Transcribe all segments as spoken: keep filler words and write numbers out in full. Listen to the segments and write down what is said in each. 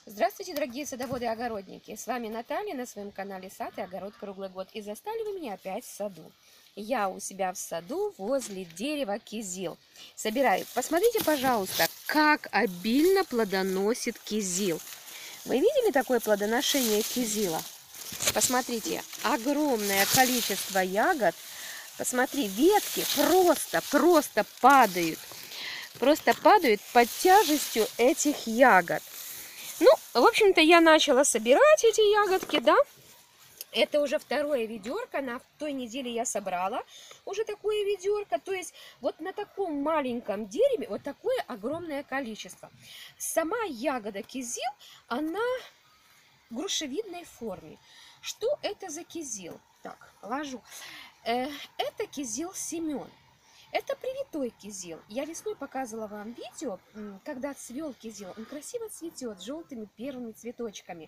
Здравствуйте, дорогие садоводы и огородники! С вами Наталья на своем канале «Сад и огород круглый год». И застали вы меня опять в саду. Я у себя в саду возле дерева кизил собираю. Посмотрите, пожалуйста, как обильно плодоносит кизил. Вы видели такое плодоношение кизила? Посмотрите, огромное количество ягод. Посмотри, ветки просто, просто падают. Просто падают под тяжестью этих ягод. Ну, в общем-то, я начала собирать эти ягодки, да. Это уже второе ведерко. На той неделе я собрала уже такое ведерко. То есть вот на таком маленьком дереве вот такое огромное количество. Сама ягода кизил, она в грушевидной форме. Что это за кизил? Так, положу. Э, это кизил Семен. Это привитой кизил. Я весной показывала вам видео, когда цвел кизил. Он красиво цветет желтыми первыми цветочками.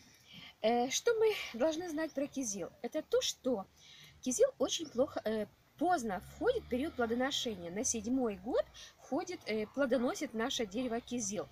Что мы должны знать про кизил? Это то, что кизил очень плохо, поздно входит в период плодоношения. На седьмой год входит, плодоносит наше дерево кизил.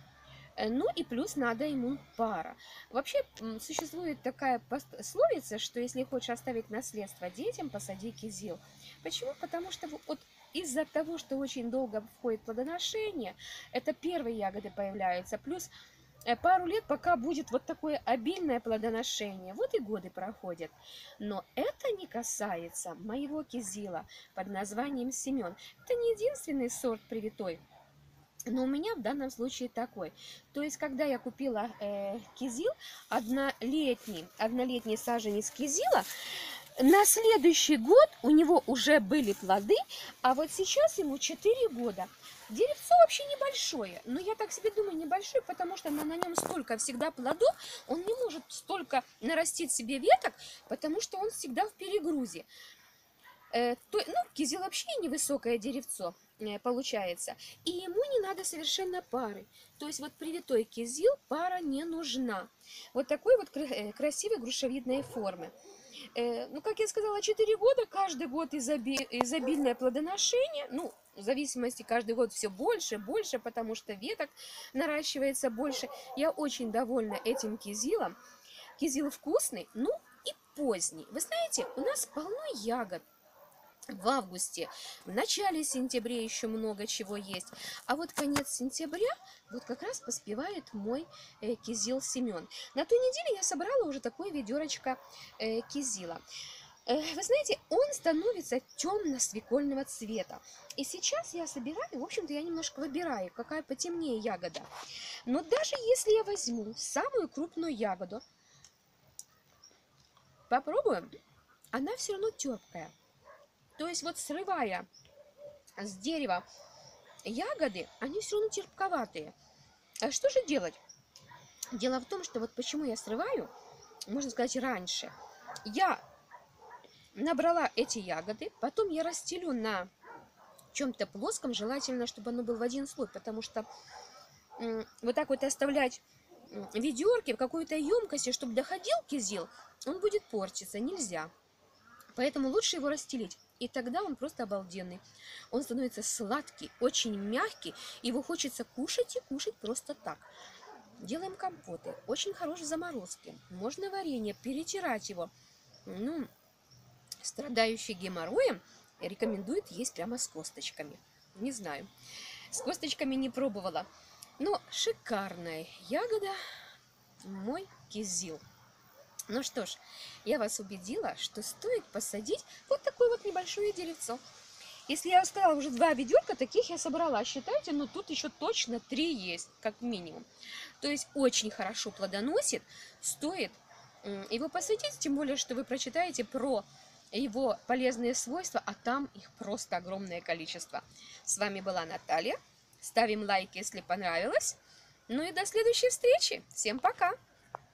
Ну и плюс надо ему пара. Вообще существует такая пословица, что если хочешь оставить наследство детям, посади кизил. Почему? Потому что вот из-за того, что очень долго входит плодоношение, это первые ягоды появляются, плюс пару лет, пока будет вот такое обильное плодоношение. Вот и годы проходят. Но это не касается моего кизила под названием Семен. Это не единственный сорт привитой. Но у меня в данном случае такой. То есть, когда я купила э, кизил, однолетний, однолетний саженец кизила, на следующий год у него уже были плоды, а вот сейчас ему четыре года. Деревцо вообще небольшое, но я так себе думаю, небольшое, потому что на, на нем столько всегда плодов, он не может столько нарастить себе веток, потому что он всегда в перегрузе. Э, то, ну, кизил вообще невысокое деревцо э, получается, и ему не надо совершенно пары. То есть вот привитой кизил пара не нужна. Вот такой вот кра красивой грушевидной формы. Э, ну, как я сказала, четыре года, каждый год изоби изобильное плодоношение, ну, в зависимости, каждый год все больше, больше, потому что веток наращивается больше. Я очень довольна этим кизилом. Кизил вкусный, ну и поздний. Вы знаете, у нас полно ягод. В августе, в начале сентября еще много чего есть. А вот конец сентября, вот как раз поспевает мой э, кизил Семен. На той неделе я собрала уже такое ведерочко э, кизила. Э, вы знаете, он становится темно-свекольного цвета. И сейчас я собираю, в общем-то, я немножко выбираю, какая потемнее ягода. Но даже если я возьму самую крупную ягоду, попробуем, она все равно терпкая. То есть вот срывая с дерева ягоды, они все равно терпковатые. А что же делать? Дело в том, что вот почему я срываю, можно сказать, раньше. Я набрала эти ягоды, потом я расстелю на чем-то плоском, желательно, чтобы оно было в один слой, потому что вот так вот оставлять ведерки в какой-то емкости, чтобы доходил кизил, он будет портиться, нельзя. Поэтому лучше его расстелить. И тогда он просто обалденный. Он становится сладкий, очень мягкий. Его хочется кушать и кушать просто так. Делаем компоты. Очень хорошие заморозки. Можно варенье, перетирать его. Ну, страдающий геморроем рекомендует есть прямо с косточками. Не знаю. С косточками не пробовала. Но шикарная ягода мой кизил. Ну что ж, я вас убедила, что стоит посадить вот такое вот небольшое деревцо. Если я сказала, уже два ведерка таких я собрала, считайте, но тут еще точно три есть, как минимум. То есть очень хорошо плодоносит, стоит его посадить, тем более, что вы прочитаете про его полезные свойства, а там их просто огромное количество. С вами была Наталья. Ставим лайк, если понравилось. Ну и до следующей встречи. Всем пока!